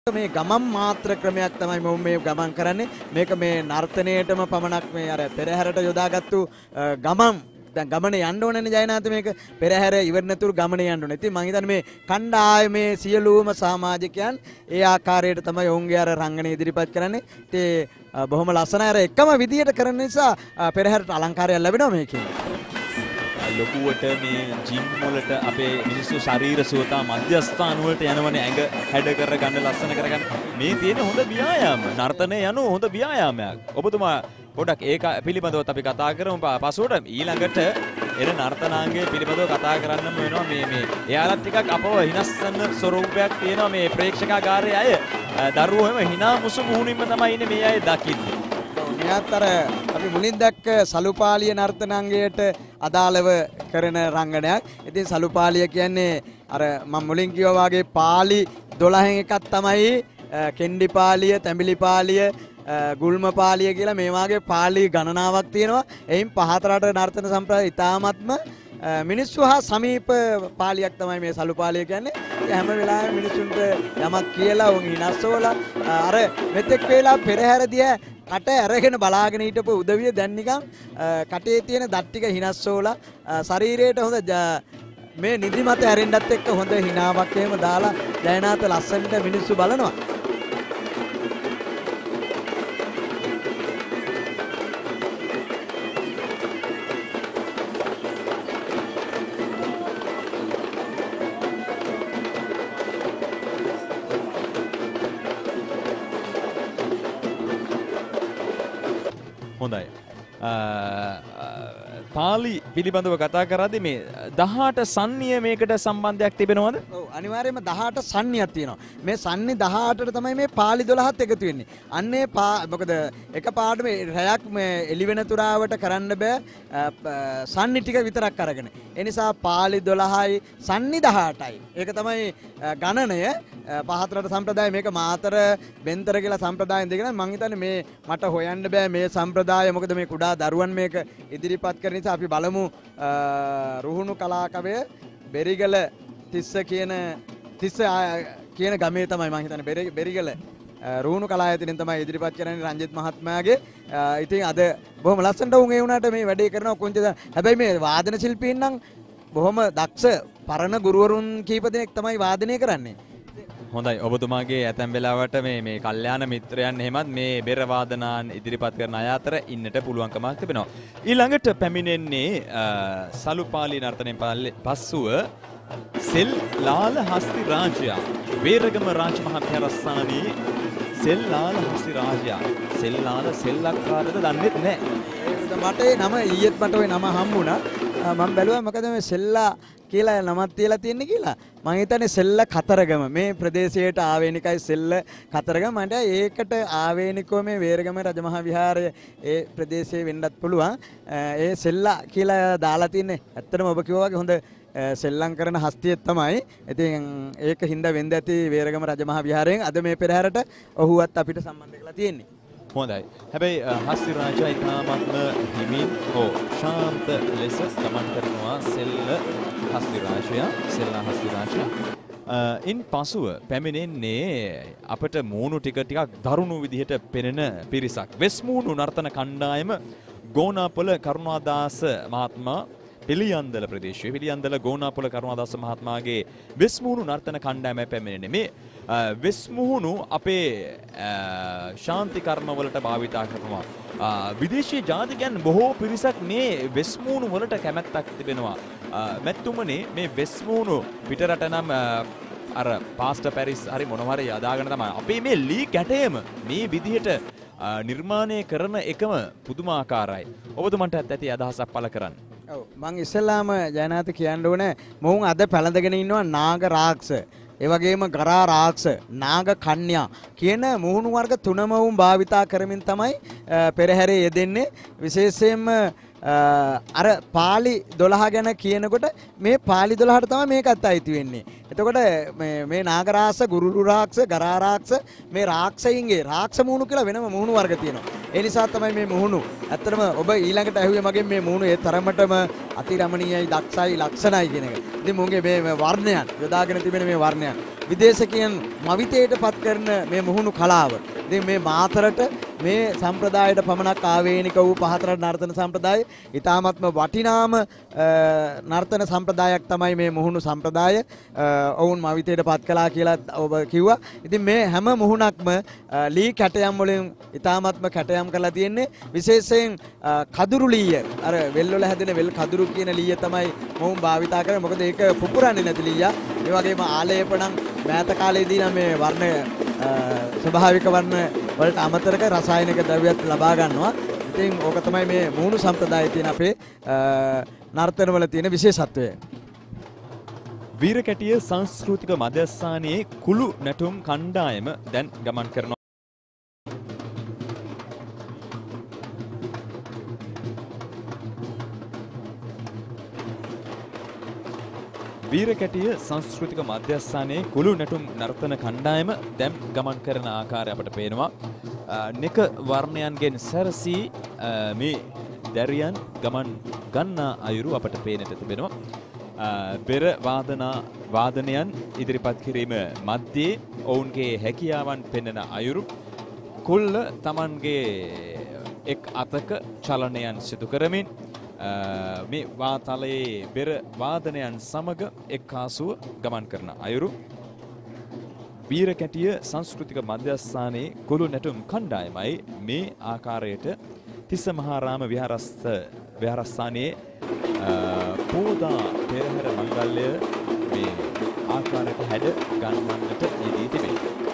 මේ ගමන් මාත්‍ර ක්‍රමයක් තමයි මම මේ ගමන් කරන්නේ. මේක මේ නර්තනයේටම පමණක් මේ අර පෙරහැරට යොදාගත්තු ගමන් දැන් ගමනේ යන්න ඕනනේ ජයනාත මේක පෙරහැර ඉවරනතුරු ගමනේ යන්න ඕනේ. ඉතින් මම හිතන්නේ මේ කණ්ඩායමේ සියලුම සමාජිකයන් ඒ ආකාරයට තමයි ඔවුන්ගේ අර රංගනය ඉදිරිපත් කරන්නේ. ඉතින් බොහොම ලස්සනයි අර එකම විදියට කරන නිසා පෙරහැරට අලංකාරයක් ලැබෙනවා මේකෙන්. ලොකුවට මේ ජිම් වලට අපේ මිනිස්සු ශරීර සුවතා මධ්‍යස්ථාන වලට යනවනේ ඇඟ හැඩ කරගන්න ලස්සන කරගන්න මේ තියෙන හොඳ ව්‍යායාම නර්තනය යනු හොඳ ව්‍යායාමයක්. ඔබතුමා පොඩක් ඒක පිළිබඳව අපි කතා කරමු පසුවට ඊළඟට එන නර්තනාංගයේ පිළිබඳව කතා කරන්නම වෙනවා මේ එයාලත් ටිකක් අපව හිනස්සන ස්වරූපයක් තියෙනවා මේ ප්‍රේක්ෂකාගාරයේ අය දරුවෝ එම hina මුසු මුහුණින්ම තමයි ඉන්නේ මේ අය දකින්නේ. මෙයාත් අර අපි මුලින් දැක්ක සලුපාලිය නර්තනාංගයට අදාළව කරන රංගනයක්. ඉතින් සලුපාලිය කියන්නේ අර මම මුලින් කිව්වා වගේ පාලි 12න් එකක් තමයි කෙන්ඩි පාලිය, තැඹිලි පාලිය, ගුල්ම පාලිය කියලා මේ වාගේ පාලි ගණනාවක් තියෙනවා. එයින් පහතරට නර්තන සම්ප්‍රදාය ඉතාමත්ම මිනිස්සු හා සමීප පාලියක් තමයි මේ සලුපාලිය කියන්නේ. හැම වෙලාවෙම මිනිසුන්ට යමක් කියලා උන් හිනස්සෝලා අර මෙතෙක් වේලා පෙරහැරදී කට අරගෙන බලාගෙන හිටපු උදවිය දැන් නිකන් කටේ තියෙන දත් ටික හිනස්සෝලා ශරීරයට හොඳ මේ නිදිමත ඇරෙන්නත් එක්ක හොඳ හිනාවක් එහෙම දාලා ජයනාත ලස්සනට මිනිස්සු බලනවා. හොඳයි. පාලි පිළිබඳව කතා කරද්දී මේ 18 සන්නිය මේකට සම්බන්ධයක් තිබෙනවද? ඔව් අනිවාර්යයෙන්ම 18 සන්නියක් තියෙනවා. මේ සන්නි 18ට තමයි මේ පාලි 12ත් එකතු වෙන්නේ. අන්නේ මොකද එකපාරට මේ රැයක් මේ එළි වෙන තුරාවට කරන්න බෑ සන්නි ටික විතරක් අරගෙන. ඒ නිසා පාලි 12යි සන්නි 18යි. ඒක තමයි ගණනය. පහතරට සම්ප්‍රදාය මේක මාතර බෙන්තර කියලා සම්ප්‍රදායෙන් දෙකන මම හිතන්නේ මේ මට හොයන්න බෑ මේ සම්ප්‍රදාය මොකද මේ කුඩා දරුවන් මේක ඉදිරිපත් කරන නිසා අපි බලමු රුහුණු කලාකවය බෙරිගල තිස්ස කියන ගමේ තමයි මම හිතන්නේ බෙරිගල රුහුණු කලායතනෙන් තමයි ඉදිරිපත් කරන්නේ රංජිත් මහත්මයාගේ. ඉතින් අද බොහොම ලස්සනට උන් ඒ වුණාට මේ වැඩේ කරනවා කොන්ච හැබැයි මේ වාදන ශිල්පීන් නම් බොහොම දක්ෂ පරණ ගුරුවරුන් කීප දෙනෙක් තමයි වාදනය කරන්නේ. හොඳයි ඔබතුමාගේ ඇතැම් වෙලාවට මේ කල්යාණ මිත්‍රයන් එහෙමත් මේ බෙර වාදනාන් ඉදිරිපත් කරන අය අතර ඉන්නට පුළුවන්කමක් තිබෙනවා. ඊළඟට පැමිණෙන්නේ සලුපාලි නර්තනයෙන් පස්සුව සෙල්ලාල හස්ති රාජයා වේරගම රාජ මහත්හරස්සානී සෙල්ලාල හස්ති රාජයා සෙල්ලාල සෙල්ලක්කාරද දන්නෙත් නැහැ. මට ඒ නම ඊයේත් මට ওই නම හම්බුණා. මම බැලුවා මොකද මේ සෙල්ලා කියලා නමක් තියලා තියෙන්නේ කියලා. මම හිතන්නේ සෙල්ල කතරගම මේ ප්‍රදේශයට ආවේනිකයි සෙල්ල කතරගම. මට ඒකට ආවේනිකව මේ වේරගම රජමහා විහාරය ඒ ප්‍රදේශයේ වෙන්නත් පුළුවන්. ඒ සෙල්ලා කියලා දාලා තින්නේ. ඇත්තටම ඔබ කිව්වා වගේ හොඳ සෙල්ලම් කරන හස්තියෙක් තමයි. ඉතින් ඒක හින්දා වෙන්න ඇති වේරගම රජමහා විහාරයෙන් අද මේ පෙරහැරට ඔහුවත් අපිට සම්බන්ධ කරලා තියෙන්නේ. හොඳයි. හැබැයි හස්ති රාජා ඉතාමත්ම හිමින් ශාන්ත ලෙස ගමන් කරනවා සෙල්ලා හස්ති රාජයා. ඉන් පසුව පැමිණෙන්නේ අපට මූණු ටිකක් දරුණු විදිහට පෙනෙන පිරිසක්. වෙස්මූණු නර්තන කණ්ඩායම ගෝනාපොළ කරුණාදාස මහත්මයා පිළියන්දල ප්‍රදේශයේ පිළියන්දල ගෝනාපොළ කරුණාදාස මහත්මයාගේ වෙස්මූණු නර්තන කණ්ඩායමයි පැමිණෙන්නේ. මේ වෙස්මුහුණු අපේ ශාන්ති කර්ම වලට භාවිතා කරනවා. විදේශීය ජාතිකයන් බොහෝ පිරිසක් මේ වෙස්මුහුණු වලට කැමැත්තක් තිබෙනවා. මැතිතුමනි මේ වෙස්මුහුණු පිටරට නම් අර පාස්ටර් පැරිස් හරි මොනවා හරි යදාගෙන තමයි අපේ මේ ලී කැටයම මේ විදිහට නිර්මාණය කරන එකම පුදුමාකාරයි. ඔබතුමන්ට ඇති අදහසක් පළ කරන්න. ඔව් මම ඉස්සෙල්ලාම ජයනාත කියන්න ඕනේ මොවුන් අද පැලඳගෙන ඉන්නවා නාග රාක්ෂ ඒ වගේම ගරා රාක්ෂ නාග කන්‍යා කියන මුහුණු වර්ග තුනම වුන් භාවිතා කරමින් තමයි පෙරහැරේ යෙදෙන්නේ. විශේෂයෙන්ම අර පාලි 12 ගැන කියනකොට මේ පාලි 12ට තමයි මේකත් අයිති වෙන්නේ. එතකොට මේ නාග රාක්ෂ, ගුරුරු රාක්ෂ, ගරා රාක්ෂ මේ රාක්ෂයින්ගේ රාක්ෂ මුහුණු කියලා වෙනම මුහුණු වර්ග තියෙනවා. ඒ නිසා තමයි මේ මුහුණු ඇත්තටම ඔබ ඊළඟට ඇහුවේ මගෙන් මේ මුහුණු ඒ තරමටම අතිරමණීයයි, දක්ෂයි, ලක්ෂණයි කියන එක. ඉතින් මුන්ගේ මේ වර්ණයන් යොදාගෙන තිබෙන මේ වර්ණයන් විදේශිකයන් මවිතයට පත් කරන මේ මුහුණු කලාව. ඉතින් මේ මාතරට මේ සම්ප්‍රදායට පමණක් ආවේනික වූ පහතර නර්තන සම්ප්‍රදාය ඊ타මත්ම වටිනාම නර්තන සම්ප්‍රදායක් තමයි මේ මුහුණු සම්ප්‍රදාය. ඔවුන් මවිතයට පත් කළා කියලා ඔබ කිව්වා. ඉතින් මේ හැම මුහුණක්ම ලී කැටයම් වලින් ඊ타මත්ම කැටයම් කරලා තියෙන්නේ. විශේෂයෙන් කදුරු ලීය අර වෙල් වල හැදෙන වෙල් කදුරු කියන ලීය තමයි මොවුන් භාවිතා කරන්නේ. මොකද ඒක පුපුරන්නේ නැති ලීයක්. ඒ වගේම ආලේපණම් මෑත කාලේදී නම් මේ වර්ණ ස්වභාවික වර්ණ වලට අමතරව රසායනික ද්‍රව්‍යත් ලබා ගන්නවා. ඉතින් ඕක තමයි මේ මුහුණු සම්ප්‍රදායේ තියෙන අපේ නර්තන වල තියෙන විශේෂත්වය. වීරකැටිය සංස්කෘතික මධ්‍යස්ථානයේ කුළු නැටුම් කණ්ඩායම දැන් ගමන් කරනවා. වීරකැටිය සංස්කෘතික මධ්‍යස්ථානයේ කුළු නැටුම් නර්තන කණ්ඩායම දැන් ගමන් කරන ආකාරය අපට පේනවා. නෙක වර්ණයන්ගෙන් සැරසී මේ දැරියන් ගමන් ගන්නා අයුරු අපට පේනට තිබෙනවා. පෙර වාදනයන් ඉදිරිපත් කිරීම මැද්දේ ඔවුන්ගේ හැකියාවන් පෙන්වන අයුරු කුල්ල තමන්ගේ එක් අතක චලනයන් සිදු කරමින් මේ වාතලයේ පෙර වාදනයන් සමග එක්කාසුව ගමන් කරන අයුරු වීරකැටිය සංස්කෘතික මධ්‍යස්ථානයේ කුළු නැටුම් කණ්ඩායමයි මේ ආකාරයට තිස්ස මහාරාම විහාරස්ථානයේ පෝදා පෙරහැර මංගල්‍ය මේ ආකාරයට හැඩ ගන්වන්නට යෙදී තිබේ.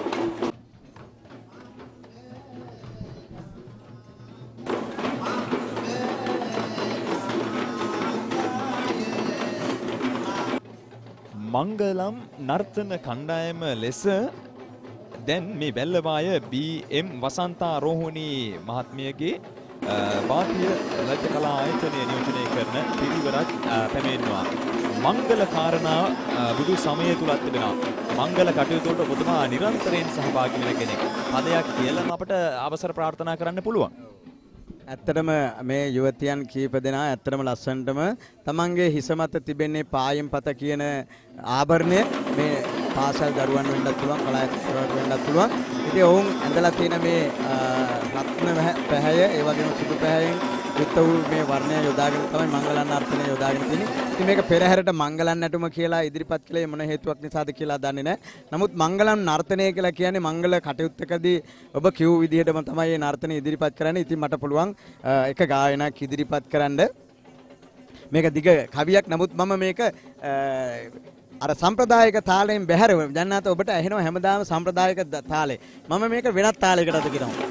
මංගලම් නර්තන කණ්ඩායම ලෙස දැන් මේ වැල්ලවාය බී.එම්. වසන්තාරෝහණී මහත්මියගේ භාරතීය ලලිත කලා ආයතනය නියෝජනය කරන පිරිවරක් පැමිණෙනවා. මංගල කාරණා බුදු සමය තුලත් තිබෙනවා. මංගල කටයුතු වලට ඔබතුමා නිරන්තරයෙන් සහභාගී වෙන කෙනෙක්. පදයක් කියලා අපට අවසර ප්‍රාර්ථනා කරන්න පුළුවන්. ඇත්තටම මේ යුවතියන් කීප දෙනා ඇත්තටම ලස්සනටම තමන්ගේ හිස මත තිබෙන්නේ පායම් පත කියන ආභරණය මේ පාසල් දරුවන් වෙන්නත් පුළුවන් කලාවත් වෙන්නත් පුළුවන්. ඉතින් ඔවුන් ඇඳලා තියෙන මේ රත්න පැහැය ඒ වගේම සුදු පැහැයෙන් යුක්ත වූ මේ වර්ණය යොදාගෙන තමයි මංගලම් නර්තනය යොදාගෙන තියෙන්නේ. ඉතින් මේක පෙරහැරට මංගලම් නැටුම කියලා ඉදිරිපත් කළේ මොන හේතුවක් නිසාද කියලා දන්නේ නැහැ. නමුත් මංගලම් නර්තනය කියලා කියන්නේ මංගල කටයුත්තකදී ඔබ කිව් විදිහටම තමයි මේ නර්තනය ඉදිරිපත් කරන්නේ. ඉතින් මට පුළුවන් එක ගායනයක් ඉදිරිපත් කරන්න. මේක දිග කවියක්. නමුත් මම මේක අර සම්ප්‍රදායික තාලයෙන් බැහැරව දැන් නැත ඔබට ඇහෙනවා හැමදාම සම්ප්‍රදායික තාලේ. මම මේක වෙනත් තාලයකට අද කියනවා.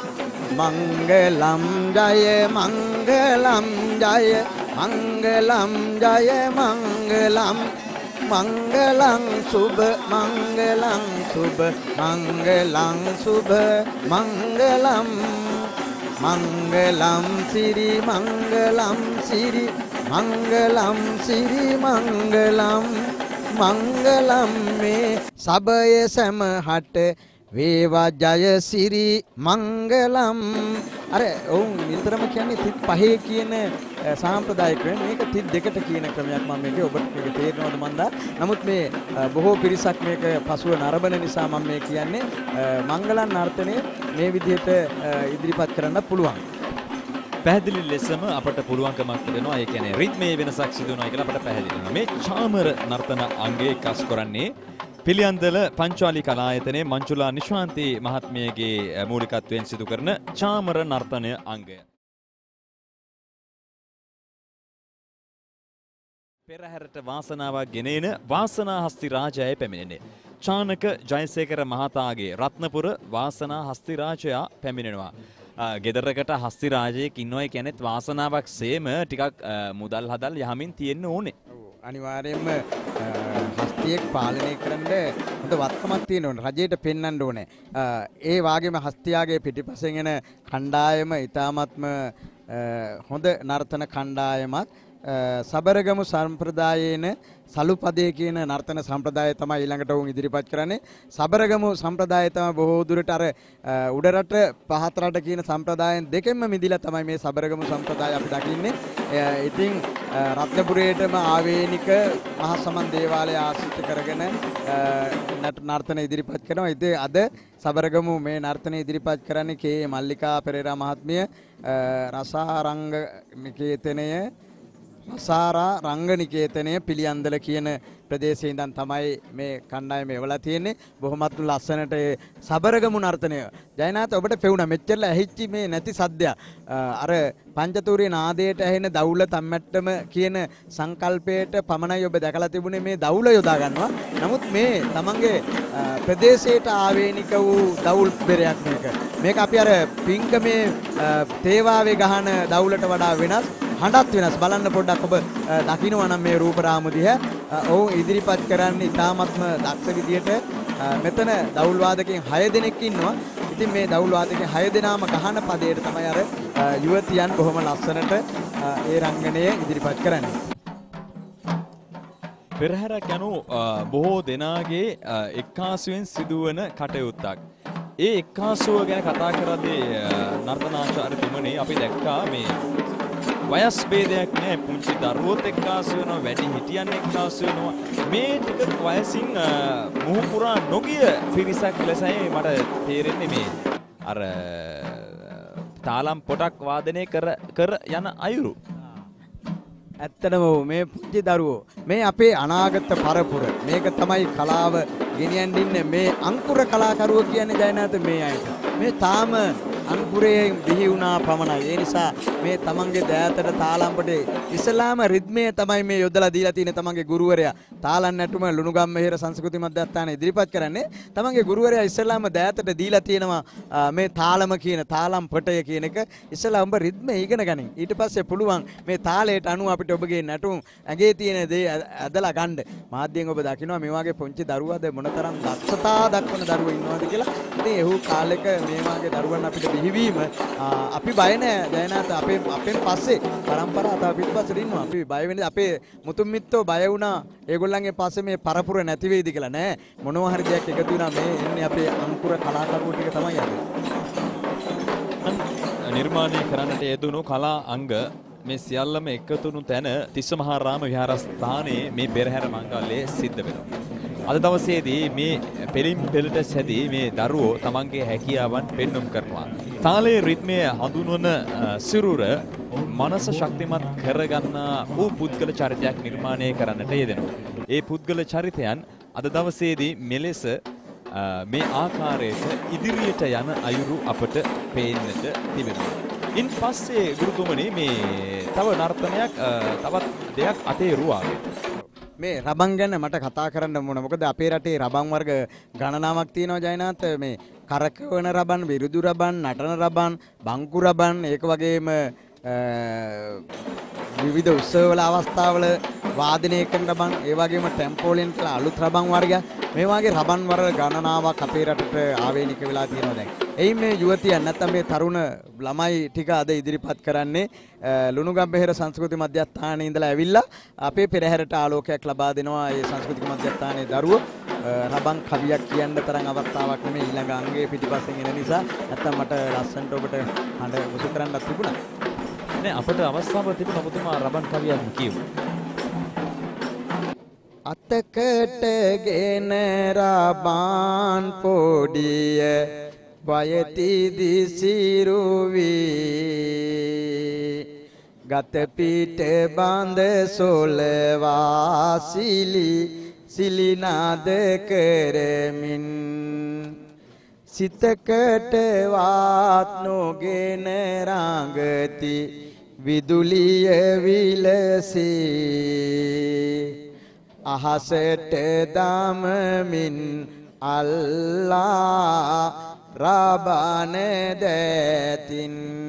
मंगलम जय मंगलम जय मंगलम जय मंगलम मंगलम शुभ मंगलम शुभ मंगलम शुभ मंगलम मंगलम श्री मंगलम श्री मंगलम श्री मंगलम मंगलम में सबय समहट වේවා ජය සිරි මංගලම්. අර ඔවුන් නිතරම කියන්නේ තිත් පහේ කියන සාම්ප්‍රදායික මේක තිත් දෙකට කියන ක්‍රමයක් මම මේකේ ඔබට මේක තේරෙනවද මන්දා. නමුත් මේ බොහෝ පිරිසක් මේක පසුව නරඹන නිසා මම මේ කියන්නේ මංගලම් නර්තනය මේ විදිහට ඉදිරිපත් කරන්න පුළුවන්. පැහැදිලි ලෙසම අපට පුළුවන්කමක් තිබෙනවා. ඒ කියන්නේ රිද්මේ වෙනසක් සිදු වෙනවා කියලා අපට පැහැදිලි වෙනවා. මේ චාමර නර්තන අංගයේ කස් කරන්නේ පිළියන්දල පංචාලි කලායතනයේ මංචුලා නිශාන්ති මහත්මියගේ මූලිකත්වයෙන් සිදු කරන චාමර නර්තනය අංගය. පෙරහැරට වාසනාවක් ගෙනෙන වාසනා හස්ති රාජයයි පැමිණෙන්නේ. චානක ජයසේකර මහතාගේ රත්නපුර වාසනා හස්ති රාජයා පැමිණෙනවා. ගෙදරකට හස්ති රාජයෙක් ඉන්නවා කියනෙත් වාසනාවක් සේම ටිකක් මුදල් හදල් යහමින් තියෙන්න ඕනේ. අනිවාර්යයෙන්ම හස්තියෙක් පාලනය කරන්න හොඳ වත්කමක් තියෙන්න ඕනේ. රජයට පෙන්වන්න ඕනේ. ඒ වාගේම හස්තියාගේ පිටිපස්සෙන් එන කණ්ඩායම ඊ타මත්ම හොඳ නර්තන කණ්ඩායමක්. සබරගමු සම්ප්‍රදායේන සලුපදේ කියන නර්තන සම්ප්‍රදාය තමයි ඊළඟට උන් ඉදිරිපත් කරන්නේ. සබරගමු සම්ප්‍රදාය තමයි බොහෝ දුරට අර උඩරට පහතරට කියන සම්ප්‍රදායන් දෙකෙන්ම මිදිලා තමයි මේ සබරගමු සම්ප්‍රදාය අපි දකින්නේ. ඉතින් රත්නපුරයේටම ආවේනික මහා සමන් දේවාලය ආශ්‍රිත කරගෙන නර්තන ඉදිරිපත් කරනවා. ඉතින් අද සබරගමු මේ නර්තන ඉදිරිපත් කරන්නේ කේ මල්ලිකා පෙරේරා මහත්මිය රසාරංග නිකේතනය රසාරා රංග නිකේතනය පිළියන්දල කියන ප්‍රදේශයේ ඉඳන් තමයි මේ කණ්ඩායම එවලා තියෙන්නේ. බොහොමත් ලස්සනට ඒ සබරගමු නර්තනය. ජයනාත ඔබට පෙවුණා මෙච්චරලා ඇහිච්චි මේ නැති සද්දයක්. අර පංචතූරිය නාදයට ඇහෙන දවුල තම්මැට්ටම කියන සංකල්පයට පමණයි ඔබ දැකලා තිබුණේ මේ දවුල යොදා ගන්නවා. නමුත් මේ තමන්ගේ ප්‍රදේශයට ආවේනික වූ දවුල් බෙරයක් මේක. මේක අපි අර පිංගමේ තේවාවේ ගහන දවුලට වඩා වෙනස්. හඬත් වෙනස්. බලන්න පොඩ්ඩක් ඔබ දකින්නවා නම් මේ රූප රාමු දිහා. ඔවුන් ඉදිරිපත් කරන්නේ ඉතාමත්ම දක්ෂ විදියට. මෙතන දවුල් වාදකයන් 6 දෙනෙක් ඉන්නවා. ඉතින් මේ දවුල් වාදකයන් 6 දෙනාම ගහන පදයට තමයි අර යුවතියන් බොහොම ලස්සනට ඒ රංගනය ඉදිරිපත් කරන්නේ. පෙරහැරක් යනු බොහෝ දෙනාගේ එක්කාසුවෙන් සිදුවන කටයුත්තක්. ඒ එක්කාසුව ගැන කතා කරද්දී නර්තනාචාර්යතුමනි අපි දැක්කා මේ වයස් ભેදයක් නැහැ. පුංචි දරුවොත් එක්කාසු වෙනවා, වැඩි හිටියන් එක්කාසු වෙනවා. මේ ටික වයසින් මුහුපුරා නොගිය පිරිසක් ලෙසයි මට තේරෙන්නේ මේ අර තාලම් පොටක් වාදනය කර යන අයුරු. ඇත්තටම මේ පුංචි දරුවෝ මේ අපේ අනාගත පරපුර මේක තමයි කලාව ගෙනියන්නේ. මේ අංකුර කලාකරුවෝ කියන්නේ ජයනාත මේ අයට. මේ තාම අංකුරේ බිහි වුණා පමණයි. ඒ නිසා මේ තමන්ගේ දෑතට තාලම්පටේ ඉස්ලාම රිද්මය තමයි මේ යොදලා දීලා තියෙන තමන්ගේ ගුරුවරයා. තාලන් නැටුම ලුණුගම් මෙහෙර සංස්කෘති මධ්‍යස්ථානයේ ඉදිරිපත් කරන්නේ. තමන්ගේ ගුරුවරයා ඉස්ලාම දෑතට දීලා තියෙනවා මේ තාලම කියන තාලම්පටය කියන එක. ඉස්ලාම ඔබ රිද්මය ඉගෙන ගනින්. ඊට පස්සේ පුළුවන් මේ තාලයට අනුව අපිට ඔබගේ නැටුම් ඇඟේ තියෙන දේ ඇදලා ගන්න. මාධ්‍යයෙන් ඔබ දකිනවා මේ වගේ පුංචි දරුවාද මොනතරම් දක්ෂතා දක්වන දරුවෝ ඉන්නවද කියලා. ඉතින් එහු කාලෙක මේ වගේ දරුවන් අපිට බිහිවීම අපි බය නෑ ජයනාත. අපෙන් පස්සේ පරම්පරාව තව පිටපස්සට ඉන්නවා. අපි බය වෙන්නේ අපේ මුතුන් මිත්තෝ බය වුණා ඒගොල්ලන්ගේ පස්සේ මේ පරපුර නැති වෙයිද කියලා නෑ. මොනවා හරි දෙයක් එකතු වුණා මේ එන්නේ අපේ අංකුර කලාකරුවෝ ටික තමයි අද. නිර්මාණය කරන්නට යෙදුණු කලා අංග මේ සියල්ලම එකතුණු තැන තිස්ස මහාරාම විහාරස්ථානයේ මේ පෙරහැර මංගල්‍යය සිද්ධ වෙනවා. අද දවසේදී මේ පෙලින් පෙළට සැදී මේ දරුවෝ තමන්ගේ හැකියාවන් පෙන්눔 කරනවා. තාලයේ රිද්මය හඳුන්වන සිරුර මනස ශක්තිමත් කරගන්නා වූ පුද්ගල චරිතයක් නිර්මාණය කරන්නට යෙදෙනවා. ඒ පුද්ගල චරිතයන් අද දවසේදී මෙලෙස මේ ආකාරයට ඉදිරියට යන අයුරු අපට පේන්නට තිබෙනවා. ඉන් පස්සේ ගුරුතුමනි මේ තව නර්තනයක් තවත් දෙයක් අතේරුවා. මේ රබන් ගැන මට කතා කරන්න ඕන. මොකද අපේ රටේ රබන් වර්ග ගණනාවක් තියෙනවා ජයනාත්. මේ කරකවන රබන්, විරුදු රබන්, නටන රබන්, බංකු රබන්, ඒක වගේම විවිධ උත්සවවල අවස්ථාවල වාදනය කරන රබන්, ඒ වගේම ටෙම්පෝලින් කියලා අලුත් රබන් වර්ගයක්. මේ වගේ රබන් වර්ග ගණනාවක් අපේ රටට ආවේනික වෙලා තියෙනවා දැන්. එයි මේ යුවතියන් නැත්නම් මේ තරුණ ළමයි ටික අද ඉදිරිපත් කරන්නේ ලුණුගම්බෙහෙර සංස්කෘති මධ්‍යස්ථානයේ ඉඳලා ඇවිල්ලා අපේ පෙරහැරට ආලෝකයක් ලබා දෙනවා. ඒ සංස්කෘතික මධ්‍යස්ථානයේ දරුවෝ රබන් කවියක් කියන්න තරම් අවස්ථාවක් නෙමෙයි ඊළඟ අංගයේ පිටිපස්සෙන් එන නිසා. නැත්නම් මට ලස්සනට ඔබට හඬ මුසු කරන්නත් තිබුණා. නේ අපට අවස්ථාවක් තිබුණා ඔබතුමා රබන් කවියක් කියමු. අතකටගෙන රබන් පොඩිය වයති දිසිරුවී ගත පිට බඳ සොලවා සිලිනාද කරමින් සිතකට වාත් නොගෙන රාගති විදුලිය විලසී අහසට දමමින් අල්ලා රබන දැතින්